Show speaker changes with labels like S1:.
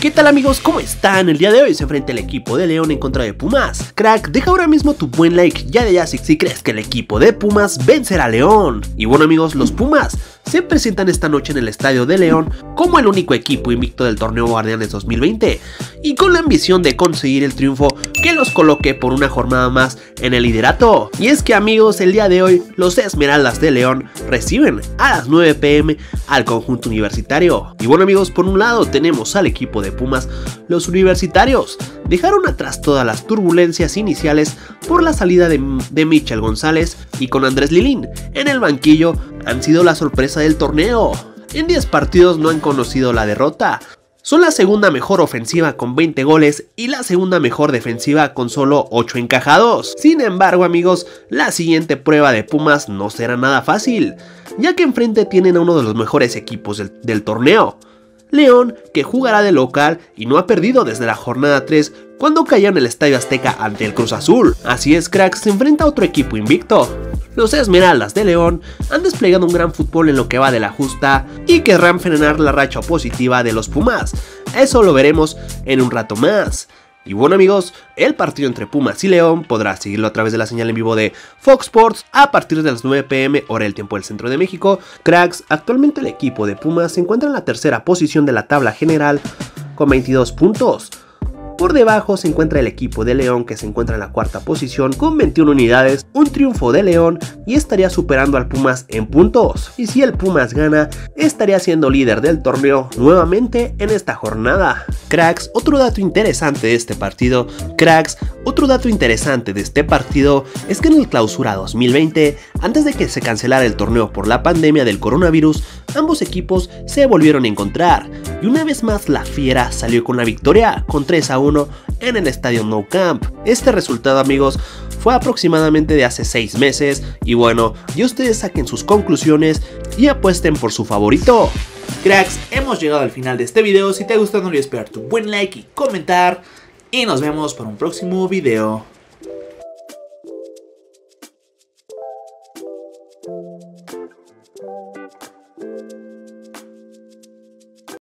S1: ¿Qué tal amigos? ¿Cómo están? El día de hoy se enfrenta el equipo de León en contra de Pumas. Crack, deja ahora mismo tu buen like ya de ya si crees que el equipo de Pumas vencerá a León. Y bueno amigos, los Pumas se presentan esta noche en el Estadio de León como el único equipo invicto del torneo Guardianes 2020 y con la ambición de conseguir el triunfo que los coloque por una jornada más en el liderato. Y es que amigos, el día de hoy los Esmeraldas de León reciben a las 9 p.m. al conjunto universitario. Y bueno amigos, por un lado tenemos al equipo de Pumas. Los universitarios dejaron atrás todas las turbulencias iniciales por la salida de Michel González y con Andrés Lilín en el banquillo han sido la sorpresa del torneo. En 10 partidos no han conocido la derrota. Son la segunda mejor ofensiva con 20 goles y la segunda mejor defensiva con solo 8 encajados. Sin embargo amigos, la siguiente prueba de Pumas no será nada fácil, ya que enfrente tienen a uno de los mejores equipos del torneo. León, que jugará de local y no ha perdido desde la jornada 3 cuando cayó en el Estadio Azteca ante el Cruz Azul. Así es, crack, se enfrenta a otro equipo invicto. Los Esmeraldas de León han desplegado un gran fútbol en lo que va de la justa y querrán frenar la racha positiva de los Pumas. Eso lo veremos en un rato más. Y bueno amigos, el partido entre Pumas y León podrás seguirlo a través de la señal en vivo de Fox Sports a partir de las 9 p.m. hora del tiempo del centro de México. Cracks, actualmente el equipo de Pumas se encuentra en la tercera posición de la tabla general con 22 puntos. Por debajo se encuentra el equipo de León, que se encuentra en la cuarta posición con 21 unidades, un triunfo de León y estaría superando al Pumas en puntos. Y si el Pumas gana, estaría siendo líder del torneo nuevamente en esta jornada. Cracks, otro dato interesante de este partido. Es que en el Clausura 2020, antes de que se cancelara el torneo por la pandemia del coronavirus, ambos equipos se volvieron a encontrar. Y una vez más la Fiera salió con la victoria con 3-1 en el estadio Nou Camp. Este resultado amigos fue aproximadamente de hace 6 meses y bueno, ya ustedes saquen sus conclusiones y apuesten por su favorito.
S2: Cracks, hemos llegado al final de este video. Si te gustó no olvides pegar tu buen like y comentar y nos vemos para un próximo video.